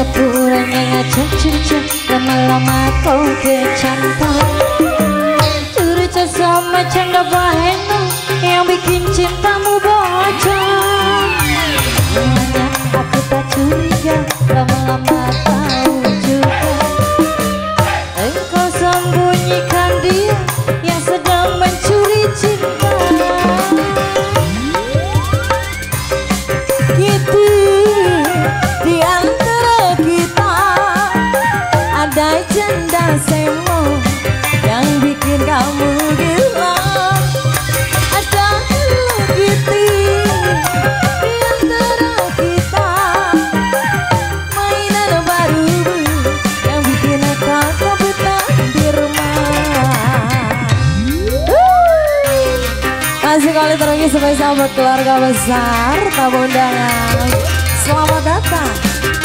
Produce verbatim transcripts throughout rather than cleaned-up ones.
Pura-pura ngajak cucu, lama-lama kau kecantol. Cerita sama canda bahena yang bikin cintamu bocor. Hanya aku tak curiga, lama-lama tahu juga engkau sembunyikan dia yang sedang mencuri cinta. Gitu di antara kita ada janda semo yang bikin kamu gila. Ada lu gitu di antara kita, mainan baru yang bikin kakak betah di rumah. Masih kali terus sebagai sahabat keluarga besar tamu undangan, selamat datang.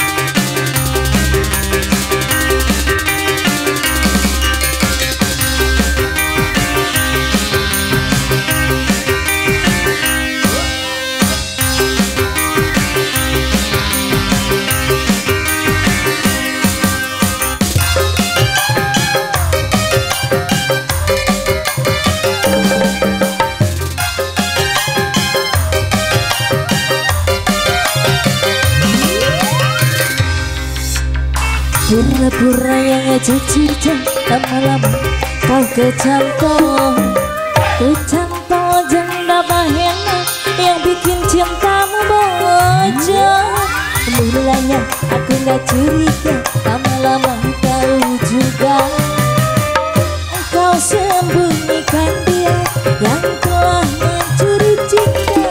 Pura-pura yang ngajak cerita, lama-lama kau kecantol. Kecantol janda bahena yang bikin cintamu bocor. Mulanya aku gak curiga, lama-lama tahu juga engkau sembunyikan dia yang telah mencuri cinta.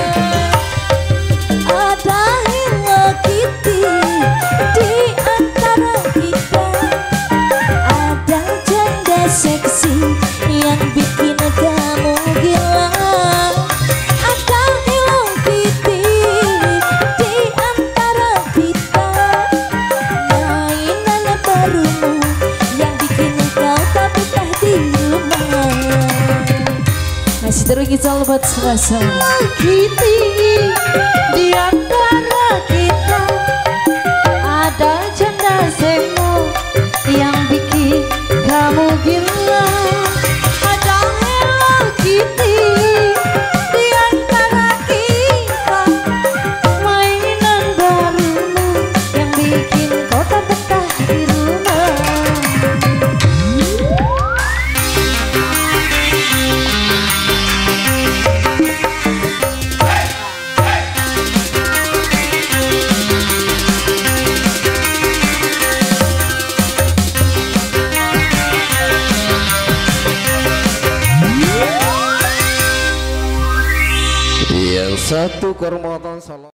Ada Hello Kitty di antara kita, ada janda seksi yang bikin kamu gila. Ada Hello Kitty di antara kita, mainan barumu yang bikin kau tak betah di rumah. Masih terus kita buat sama-sama. Hello Kitty di antara kita, ada janda semo yang bikin kamu gila. Ada Hello Kitty di antara kita, mainan barumu yang bikin kau tak betah di rumah. Yang satu kehormatan salam.